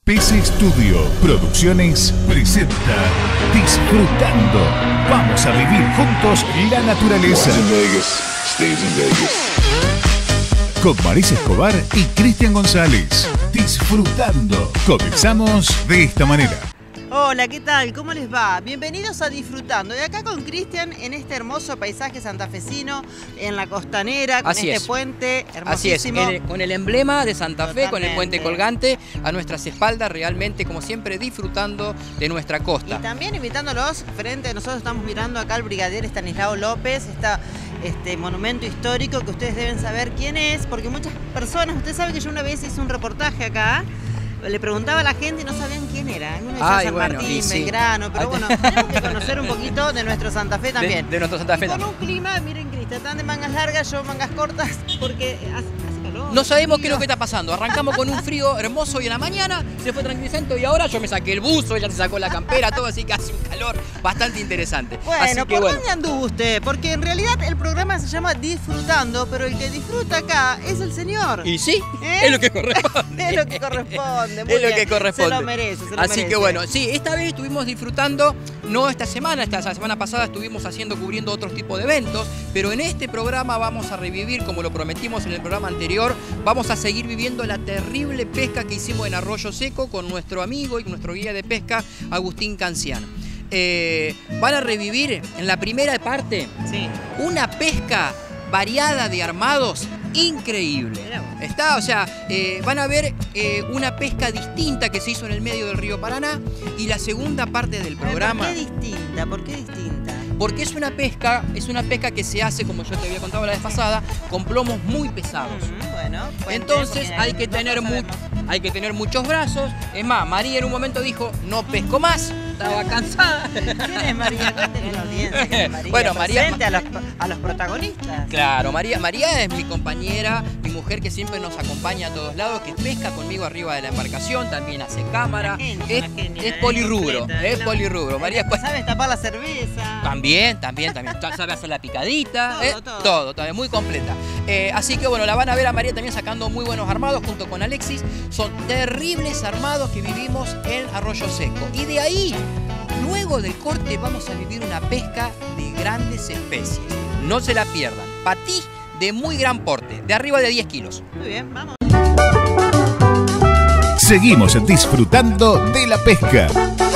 PC Studio Producciones presenta Disfrutando. Vamos a vivir juntos la naturaleza. Con Marisa Escobar y Cristian González. Disfrutando. Comenzamos de esta manera. Hola, ¿qué tal? ¿Cómo les va? Bienvenidos a Disfrutando. Y acá con Cristian en este hermoso paisaje santafesino, en la costanera, con puente hermosísimo. Así es, con el emblema de Santa Fe, con el puente colgante a nuestras espaldas, realmente, como siempre, disfrutando de nuestra costa. Y también invitándolos, frente a nosotros estamos mirando acá al brigadier Estanislao López, este monumento histórico que ustedes deben saber quién es, porque muchas personas, usted sabe que yo una vez hice un reportaje acá, le preguntaba a la gente y no sabían quién era. Uno decía San Martín, Belgrano, pero bueno, tenemos que conocer un poquito de nuestro Santa Fe también. De nuestro Santa Fe. Y con un clima, miren, Cristian, están de mangas largas, yo mangas cortas, porque hace calor. No sabemos qué es lo que está pasando. Arrancamos con un frío hermoso y en la mañana se fue tranquilizando y ahora yo me saqué el buzo, ella se sacó la campera, todo, así que hace un calor bastante interesante. Bueno, ¿por dónde anduvo usted? Porque en realidad el programa se llama Disfrutando, pero el que disfruta acá es el señor. Y sí, es lo que corresponde. Es lo que corresponde. Es lo que corresponde. Se lo merece, se lo Así merece. que bueno, sí, esta vez estuvimos disfrutando, no esta semana pasada estuvimos cubriendo otros tipos de eventos, pero en este programa vamos a revivir, como lo prometimos en el programa anterior, vamos a seguir viviendo la terrible pesca que hicimos en Arroyo Seco con nuestro amigo y nuestro guía de pesca, Agustín Canciano. Van a revivir en la primera parte una pesca variada de armados increíble. Van a ver una pesca distinta que se hizo en el medio del río Paraná, y la segunda parte del programa. ¿Por qué distinta? ¿Por qué distinta? Porque es una pesca que se hace, como yo te había contado la vez pasada, con plomos muy pesados. Bueno, entonces hay que tener muchos brazos. Es más, María en un momento dijo, no pesco más, estaba cansada. ¿Quién es María? Cuéntenle a la audiencia. María, bueno, María, a los protagonistas. Claro, María es mi compañera, mi mujer que siempre nos acompaña a todos lados, que pesca conmigo arriba de la embarcación, también hace cámara, es polirrubro, es polirrubro. María sabe tapar la cerveza. También, sabe hacer la picadita, todo, muy completa. Así que bueno, la van a ver a María también sacando muy buenos armados junto con Alexis. Son terribles armados que vivimos en Arroyo Seco. Y de ahí, luego del corte, vamos a vivir una pesca de grandes especies. No se la pierdan. Patí de muy gran porte, de arriba de 10 kilos. Muy bien, vamos. Seguimos disfrutando de la pesca.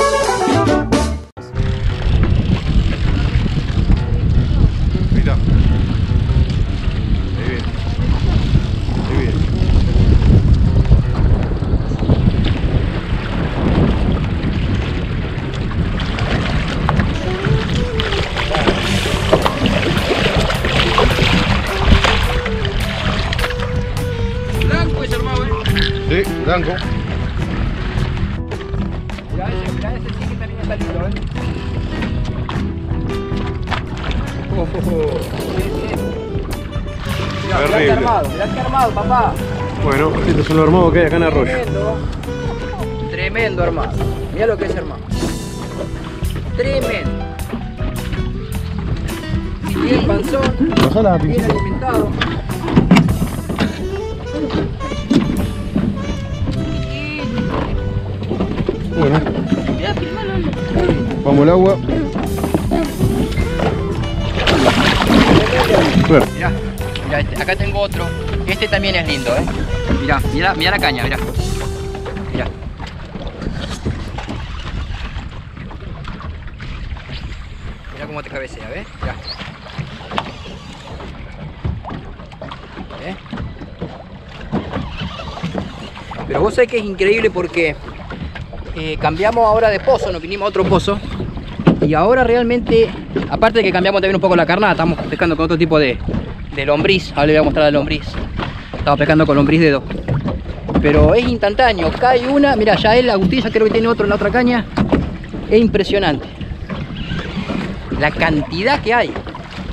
Mira. Ahí viene. Ahí viene. Blanco es armado, Sí, blanco. Mirá ese sí que también está lindo, Terrible. Mirá qué armado, papá. Bueno, estos son los armados que hay acá en Arroyo. Tremendo armado. Mirá lo que es armado. Tremendo. Bien panzón, Pasala, bien alimentado. Bueno. Vamos al agua. Mirá acá tengo otro. Este también es lindo, Mirá la caña, mirá. Mirá cómo te cabecea, ¿ves? Mirá. Pero vos sabés que es increíble porque cambiamos ahora de pozo, nos vinimos a otro pozo. Y ahora realmente, aparte de que cambiamos también un poco la carnada, estamos pescando con otro tipo de lombriz. Ahora le voy a mostrar la lombriz. Estamos pescando con lombriz dedo. Pero es instantáneo, cae una, mira, ya él, Agustín, ya creo que tiene otro en la otra caña. Es impresionante la cantidad que hay.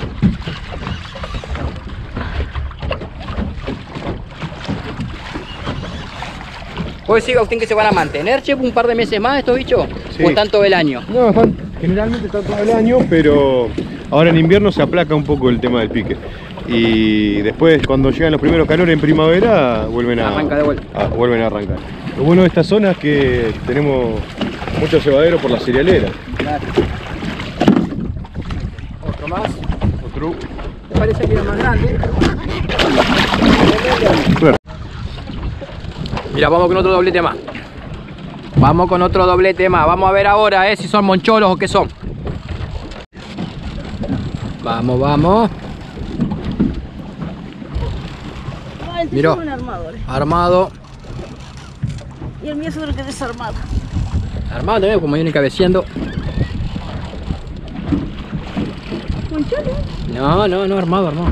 ¿Puedo decir, Agustín, que se van a mantener, che, un par de meses más estos bichos? Sí. ¿O están todo el año? No, generalmente está todo el año, pero ahora en invierno se aplaca un poco el tema del pique. Y después, cuando llegan los primeros calores en primavera, vuelven a Arranca de vuelta. vuelven a arrancar. Lo bueno de esta zona es que tenemos mucho cebadero por la cerealera. Claro. Otro más. Otro. Me parece que era más grande. Mira, vamos con otro doblete más. Vamos con otro doblete más. Vamos a ver ahora si son moncholos o qué son. Vamos, vamos. Mirá, armado. Y el mío seguro que desarmado. Armado también, como viene cabeceando. No, no, no, armado, armado.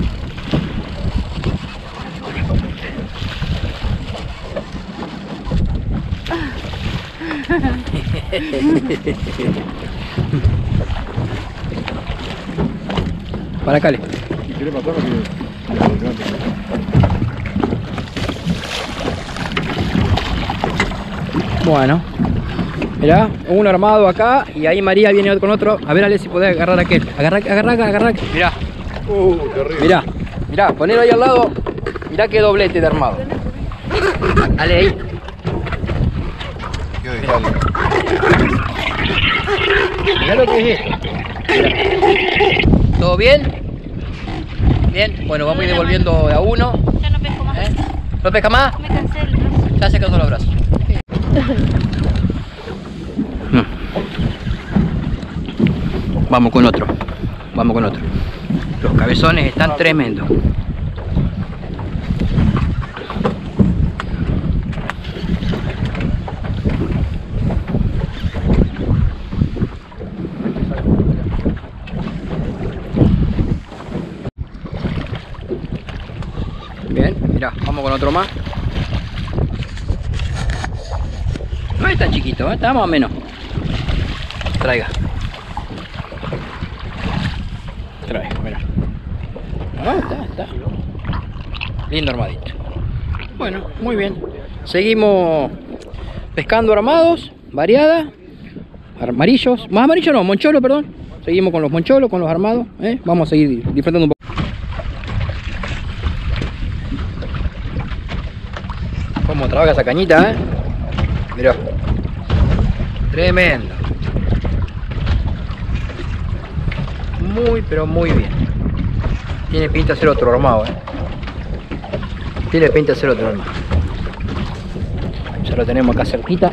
Para acá, ¿Quieres matarlo? Bueno, mirá, uno armado acá y ahí María viene con otro. A ver, Ale, si podés agarrar aquel. Agarra. Mirá. Terrible. Mirá, mirá, ponelo ahí al lado. Mirá qué doblete de armado. Ale, ahí. Mirá lo que es esto. Mirá. ¿Todo bien? Bien, bueno, vamos a ir devolviendo de a uno. Ya no pesco más. ¿No pesca más? Me cansé el brazo. Ya se cansó los brazos. Vamos con otro. Vamos con otro. Los cabezones están tremendos. Bien, mira, vamos con otro más. No es tan chiquito, está más o menos. Traiga. Mira. Está. Lindo armadito. Bueno, muy bien. Seguimos pescando armados, variada. Amarillos. Más amarillos no, moncholo, perdón. Seguimos con los moncholos, con los armados. Vamos a seguir disfrutando un poco. Cómo trabaja esa cañita, Mirá. Tremendo. Muy, pero muy bien. Tiene pinta de ser otro armado, Tiene pinta de ser otro armado. Ya lo tenemos acá cerquita.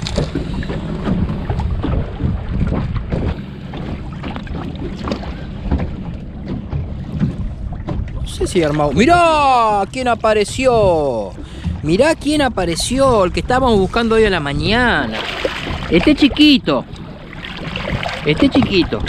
No sé si armado. ¡Mirá! ¿Quién apareció? Mirá quién apareció, el que estábamos buscando hoy a la mañana. Este chiquito. Chiquito.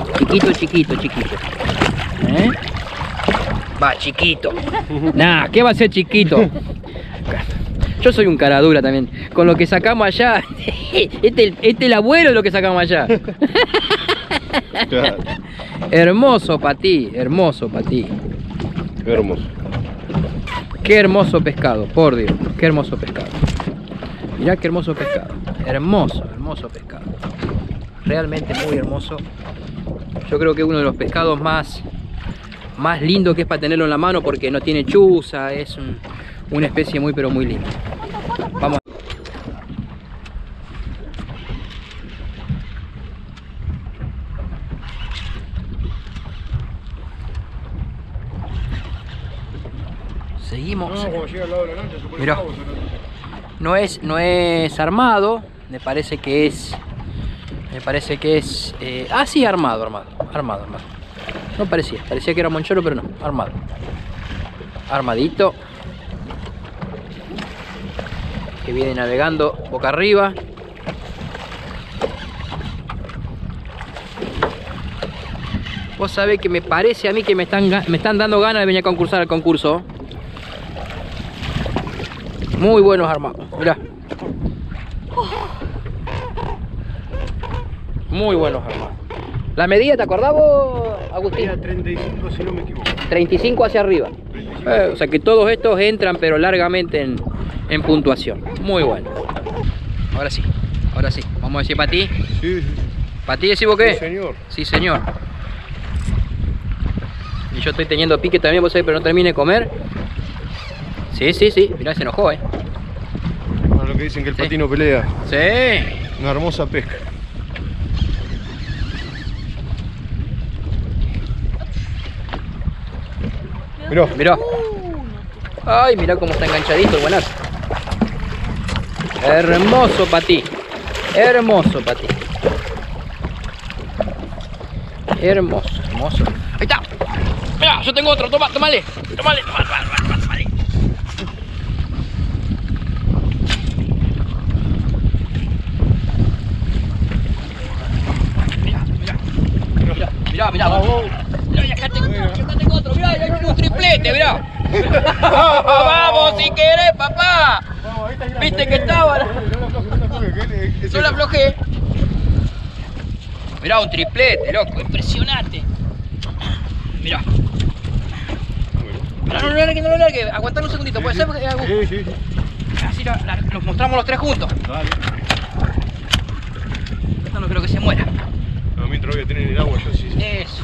Va, chiquito. Nah, ¿qué va a ser chiquito? Yo soy un cara dura también. Con lo que sacamos allá. Este es el abuelo de lo que sacamos allá. Claro. Hermoso para ti, hermoso para ti. Hermoso. Qué hermoso pescado, por Dios, qué hermoso pescado. Mirá qué hermoso pescado. Hermoso pescado. Realmente muy hermoso. Yo creo que es uno de los pescados más lindo que es para tenerlo en la mano porque no tiene chuza, es una especie muy pero muy linda. Vamos. Seguimos. Mirá. No es armado, me parece que es sí, armado. No parecía que era moncholo, pero no, armado. Armadito. Que viene navegando boca arriba. Vos sabés que me parece a mí que me están dando ganas de venir a concursar al concurso. Muy buenos armados, mirá. Muy buenos armados. ¿La medida te acordás vos, Agustín? Era 35 si no me equivoco. 35 hacia arriba. O sea que todos estos entran pero largamente en puntuación. Muy bueno. Ahora sí. Vamos a decir para ti. Sí. ¿Para ti decimos qué? Sí, señor. Sí, señor. Y yo estoy teniendo pique también, pero no termine de comer. Sí. Mirá, se enojó, Bueno, lo que dicen que el patino pelea. Sí. Una hermosa pesca. Mirá. Mirá. Ay, mirá cómo está enganchadito el buenazo. Hermoso patí. Hermoso patí. Hermoso, hermoso. Ahí está. Mirá, yo tengo otro. Tómale. Tómale. Tómale. Mirá. Mirá, acá tengo otro. Mirá, ahí tengo un triplete, mirá. Vamos, si querés, papá. Viste que estaba. Yo la aflojé. Mirá, un triplete, loco, impresionante. Mirá. No lo largue, aguantalo un segundito, ¿puede ser? Sí. Así nos mostramos los tres juntos. Dale. Esto no creo que se muera. No, mientras voy a tener el agua yo sí. Eso.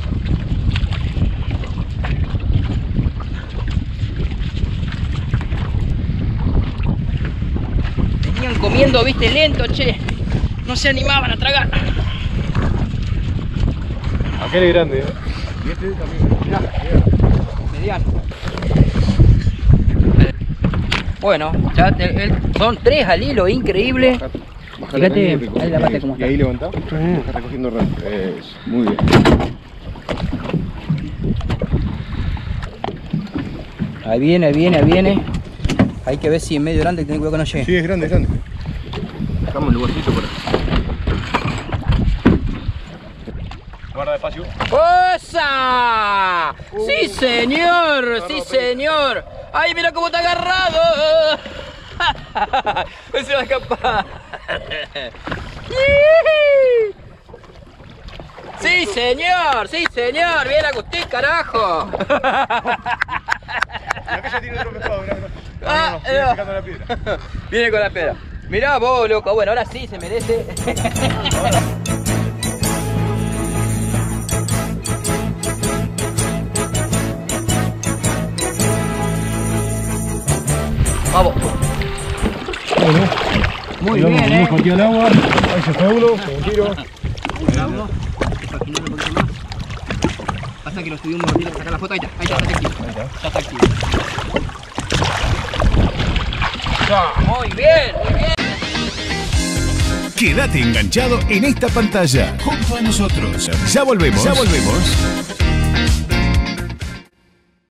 Venían comiendo, viste, lento, che. No se animaban a tragar. Aquel es grande, y este también. Mirá. Mediano. Bueno, ya son 3 al hilo, increíble. Fíjate, ahí la parte como Y está. ahí levantá. Está recogiendo rápido. Muy bien. Ahí viene. Hay que ver si en medio grande hay que tener cuidado que no llegue. Sí, es grande. Dejamos el lugarcito por ahí. Guarda despacio. ¡Osa! ¡Sí, señor! ¡Sí, señor! ¡Ay, mira cómo está agarrado! Se va a escapar. ¡Sí, señor! ¡Sí, señor! ¡Bien, Agustín, carajo! Acá ya tiene otro pescado, mirá. Ah, Viene picando la piedra. Viene con la piedra. Mirá vos, loco. Bueno, ahora sí se merece. Vamos. Bueno, Muy bien, ¿eh? Aquí al agua. Ahí se fue uno, con un tiro. Pasa que lo subimos, lo tiene que sacar la foto. Ahí está activo. Ya está activo. Muy bien. Quédate enganchado en esta pantalla junto a nosotros. Ya volvemos.